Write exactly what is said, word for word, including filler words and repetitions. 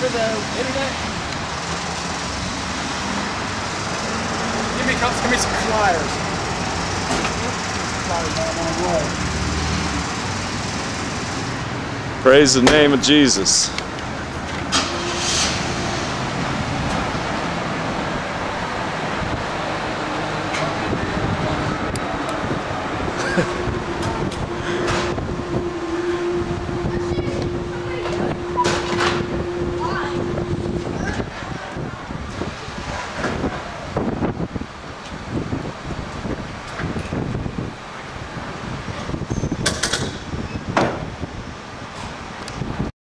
for the internet? Give me, give me some flyers. Praise the name of Jesus.